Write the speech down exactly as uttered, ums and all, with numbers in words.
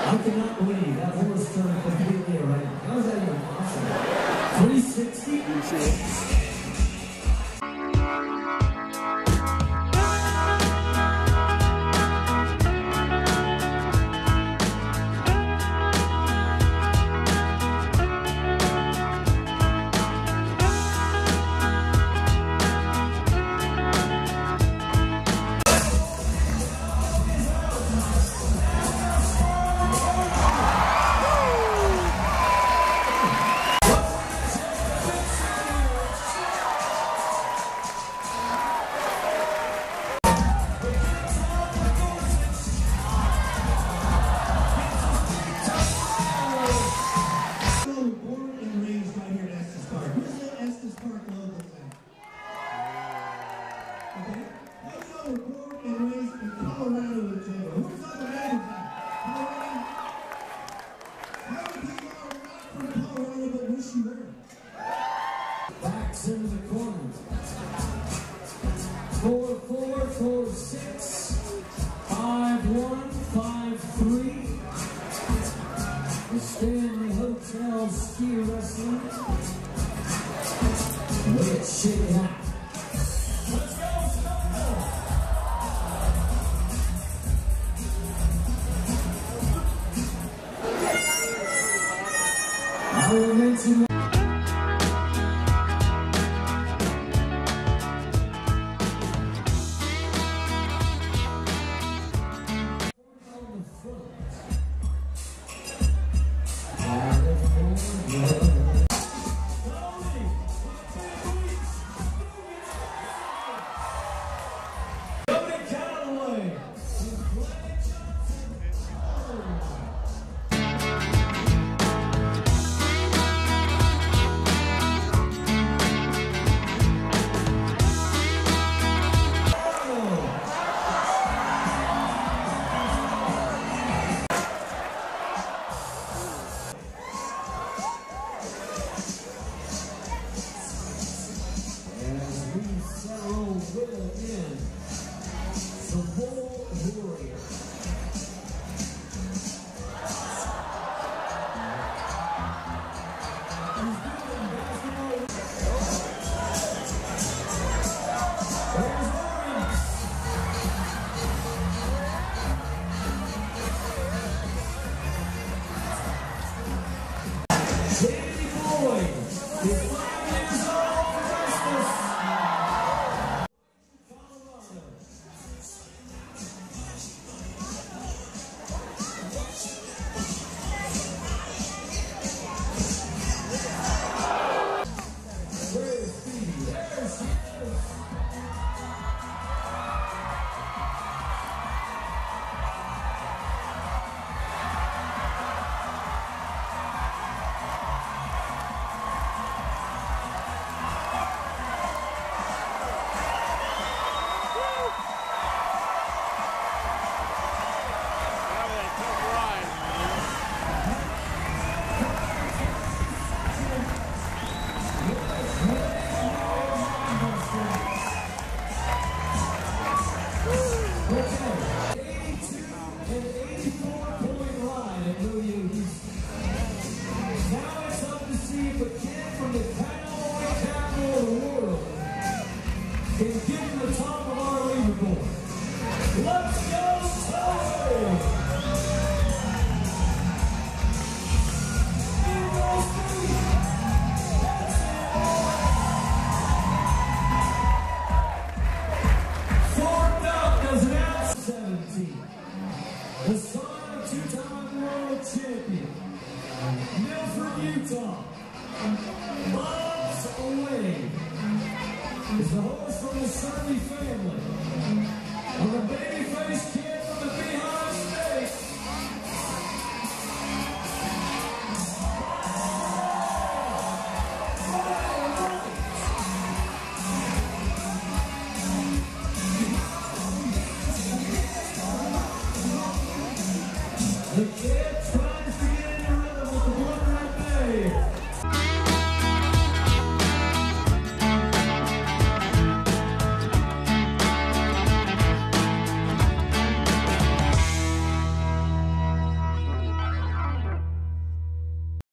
I cannot believe that horse turned completely around. How is that even possible? three sixty? You see it? Backs into the corner. Four, four, four, six, five, one, five, three. The Stanley Hotel Ski Wrestling. Let's shake it out. Let's go, Stanley! I will mention the son of two-time world champion, Milford, Utah, miles away, is the horse from the Surly family.